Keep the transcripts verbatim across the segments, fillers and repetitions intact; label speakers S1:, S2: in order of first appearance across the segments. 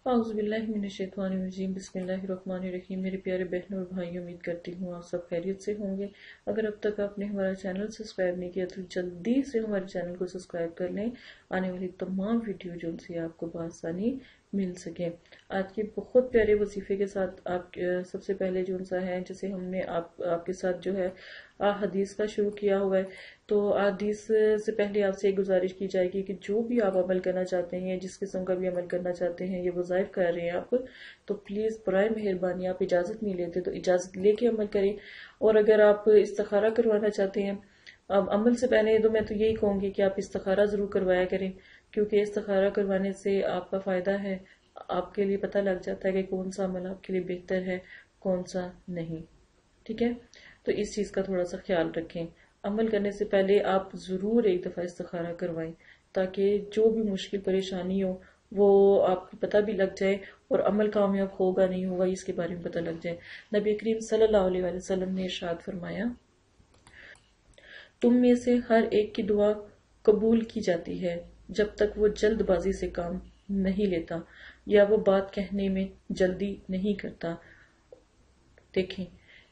S1: اعوذ باللہ من الشیطان الرجیم بسم اللہ الرحمن الرحیم۔ میرے پیارے بہنوں اور بھائیوں، امید کرتی ہوں آپ سب خیریت سے ہوں گے۔ اگر اب تک آپ نے ہمارا چینل سبسکرائب نہیں کیا تو جلدی سے ہمارے چینل کو سبسکرائب کر لیں، آنے والی تمام ویڈیو جو ان سے آپ کو بآسانی مل سکے۔ آج کے بہت پیارے وظیفے کے ساتھ آپ سب سے پہلے جو ان سا ہے جسے ہم نے آپ آپ کے ساتھ جو ہے حدیث کا شروع کیا ہوا ہے، تو حدیث سے پہلے آپ سے ایک گزارش کی جائے گی کہ جو بھی آپ عمل کرنا چاہتے ہیں، جس قسم کا بھی عمل کرنا چاہتے ہیں، یہ وظائف کر رہے ہیں آپ، تو پلیز برائے مہربانی آپ اجازت نہیں لیتے تو اجازت لے کے عمل کریں۔ اور اگر آپ استخارہ کروانا چاہتے ہیں اب عمل سے پہلے، تو میں تو یہی کہوں گی کہ آپ استخارہ ضرور کروایا کریں، کیونکہ استخارہ کروانے سے آپ کا فائدہ ہے، آپ کے لیے پتہ لگ جاتا ہے کہ کون سا عمل آپ کے لیے بہتر ہے، کون سا نہیں۔ ٹھیک ہے، تو اس چیز کا تھوڑا سا خیال رکھیں۔ عمل کرنے سے پہلے آپ ضرور ایک دفعہ استخارہ کروائیں، تاکہ جو بھی مشکل پریشانی ہو وہ آپ کو پتہ بھی لگ جائے، اور عمل کامیاب ہوگا نہیں ہوگا اس کے بارے میں پتہ لگ جائے۔ نبی کریم صلی اللہ علیہ وسلم نے ارشاد فرمایا، تم میں سے ہر ایک کی دعا قبول کی جاتی ہے جب تک وہ جلد بازی سے کام نہیں لیتا یا وہ بات کہنے میں جلدی نہیں کرتا۔ دیکھیں،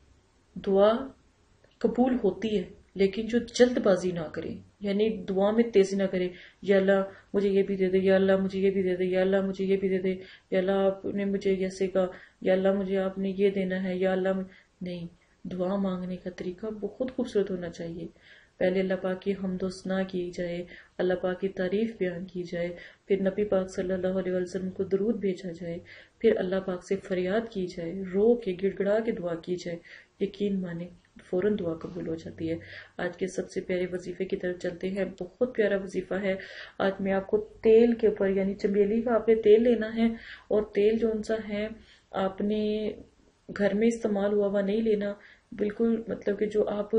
S1: دعا قبول ہوتی ہے لیکن جو جلد بازی نہ کرے، یعنی دعا میں تیزی نہ کرے، یا اللہ مجھے یہ بھی دے دے، یا اللہ مجھے یہ بھی دے دے، یا اللہ مجھے یہ بھی دے دے، یا اللہ آپ نے مجھے ایسے کہا، یا اللہ مجھے آپ نے یہ دینا ہے، یا اللہ نہیں۔ دعا مانگنے کا طریقہ بہت خوبصورت ہونا چاہیے۔ پہلے اللہ پاک کی حمد و ثنا کی جائے، اللہ پاک کی تعریف بیان کی جائے، پھر نبی پاک صلی اللہ علیہ وسلم کو درود بھیجا جائے، پھر اللہ پاک سے فریاد کی جائے، رو کے گڑ گڑا کے دعا کی جائے، یقین مانے فوراً دعا قبول ہو جاتی ہے۔ آج کے سب سے پیارے وظیفے کی طرف چلتے ہیں۔ بہت پیارا وظیفہ ہے۔ آج میں آپ کو تیل کے اوپر، یعنی چنبیلی کا آپ نے تیل لینا ہے، اور تیل جو ان سا ہے آپ نے گھر میں استعمال ہوا ہوا نہیں لینا، بالکل مطلب کہ جو آپ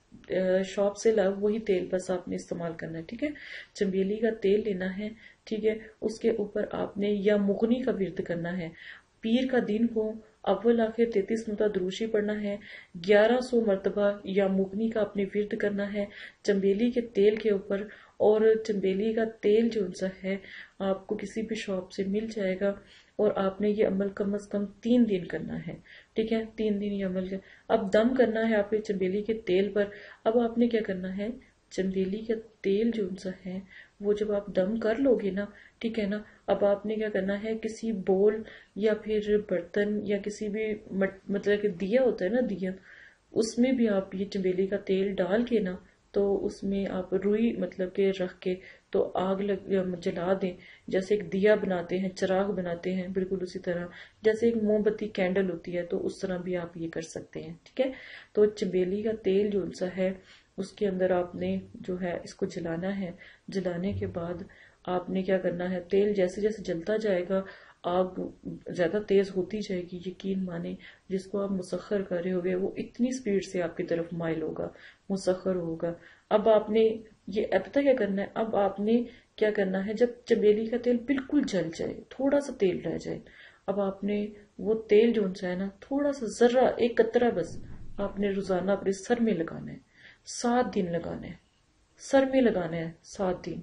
S1: شاپ سے لاؤ وہی تیل بس آپ نے استعمال کرنا ہے۔ ٹھیک ہے، چنبیلی کا تیل لینا ہے، ٹھیک ہے۔ اس کے اوپر آپ نے یا مغنی کا ورد کرنا ہے، پیر کا دن ہو، اول آخر تینتیس مرتبہ دروشی پڑھنا ہے، گیارہ سو مرتبہ یا مغنی کا اپنے ورد کرنا ہے چنبیلی کے تیل کے اوپر۔ اور چنبیلی کا تیل جو انسا ہے آپ کو کسی بھی شاپ سے مل جائے گا، اور آپ نے یہ عمل کم از کم تین دن کرنا ہے۔ ٹھیک ہے، تین دن یہ عمل کر اب دم کرنا ہے آپ نے چنبیلی کے تیل پر۔ اب آپ نے کیا کرنا ہے، چنبیلی کا تیل جو انسا ہے وہ جب آپ دم کر لو گے نا، ٹھیک ہے نا، اب آپ نے کیا کرنا ہے، کسی بول یا پھر برتن یا کسی بھی مطلب کہ دیا ہوتا ہے نا، دیا، اس میں بھی آپ یہ چنبیلی کا تیل ڈال کے نا، تو اس میں آپ روئی مطلب کہ رکھ کے تو آگ لگ جلا دیں، جیسے ایک دیا بناتے ہیں، چراغ بناتے ہیں، بالکل اسی طرح جیسے ایک موم بتی کینڈل ہوتی ہے، تو اس طرح بھی آپ یہ کر سکتے ہیں۔ ٹھیک ہے، تو چنبیلی کا تیل جو سا ہے اس کے اندر آپ نے جو ہے اس کو جلانا ہے۔ جلانے کے بعد آپ نے کیا کرنا ہے، تیل جیسے جیسے جلتا جائے گا آگ زیادہ تیز ہوتی جائے گی، یقین مانے جس کو آپ مسخر کر رہے ہوگے وہ اتنی سپیڈ سے آپ کی طرف مائل ہوگا، مسخر ہوگا۔ اب آپ نے یہ اب تک کیا کرنا ہے، اب آپ نے کیا کرنا ہے، جب چنبیلی کا تیل بالکل جل جائے، تھوڑا سا تیل رہ جائے، اب آپ نے وہ تیل جو انسا ہے نا، تھوڑا سا ذرہ ایک قطرہ بس آپ نے روزانہ اپنے سر میں لگانا ہے، سات دن لگانا ہے، سر میں لگانا ہے سات دن۔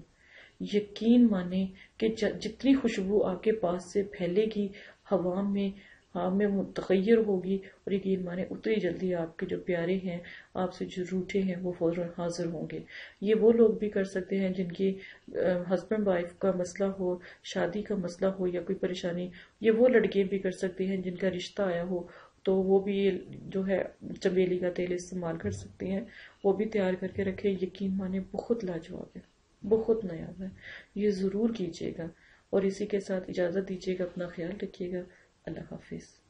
S1: یقین مانے کہ جتنی خوشبو آپ کے پاس سے پھیلے گی ہوا میں، ہوا میں متغیر ہوگی، اور یقین مانے اتنی جلدی آپ کے جو پیارے ہیں، آپ سے جو روٹھے ہیں، وہ فوراً حاضر ہوں گے۔ یہ وہ لوگ بھی کر سکتے ہیں جن کی ہسبینڈ وائف کا مسئلہ ہو، شادی کا مسئلہ ہو یا کوئی پریشانی، یہ وہ لڑکے بھی کر سکتے ہیں جن کا رشتہ آیا ہو، تو وہ بھی جو ہے چنبیلی کا تیل استعمال کر سکتے ہیں، وہ بھی تیار کر کے رکھے۔ یقین مانے بہت لاجواب ہے، بہت نایاب ہے، یہ ضرور کیجیے گا۔ اور اسی کے ساتھ اجازت دیجیے گا، اپنا خیال رکھیے گا، اللہ حافظ۔